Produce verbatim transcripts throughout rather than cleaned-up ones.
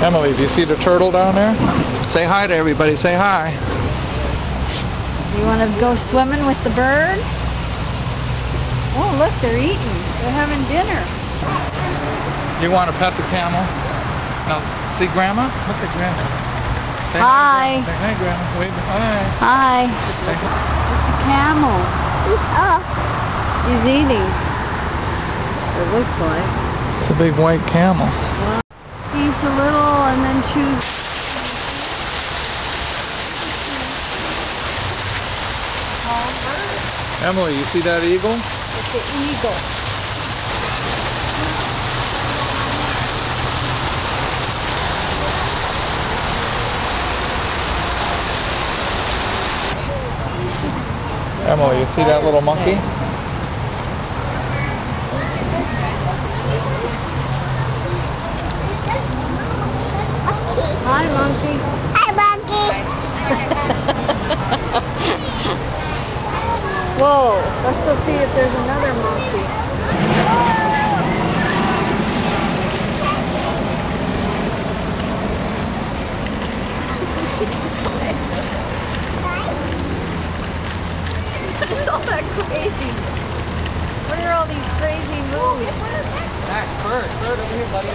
Emily, do you see the turtle down there? Say hi to everybody. Say hi. You want to go swimming with the bird? Oh, look, they're eating. They're having dinner. You want to pet the camel? No. See Grandma? Look at Grandma. Say Hi. Say hi, Grandma. Wave. Hi. Hi. Say hi. It's a camel. Oh. He's eating. It looks like. It's a big white camel. Well, eats a little and then chews. Emily, you see that eagle? It's an eagle. Emily, you see that little monkey? Hi, monkey. Hi, monkey. Whoa, let's go see if there's another monkey. It's all that crazy. What are all these crazy moves? Max, bird. Bird over here, buddy.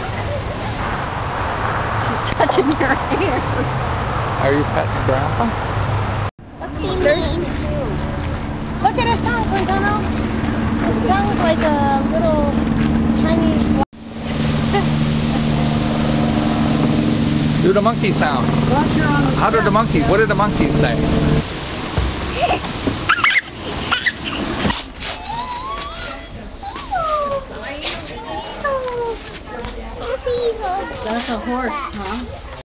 She's touching your hair. Are you petting Grandpa? Look at his tongue, Quintano. His tongue is like a little tiny... Do the monkey sound. Watch her on the How did the monkey, what did the monkey say? Oh, That's a horse, huh?